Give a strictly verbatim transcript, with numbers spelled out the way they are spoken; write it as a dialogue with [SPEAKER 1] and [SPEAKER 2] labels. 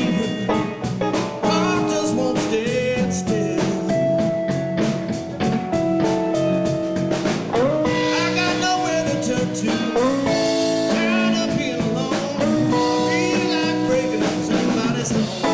[SPEAKER 1] Heart just won't stand still. I got nowhere to turn to. Tired of being alone. Feel like breaking up somebody's home.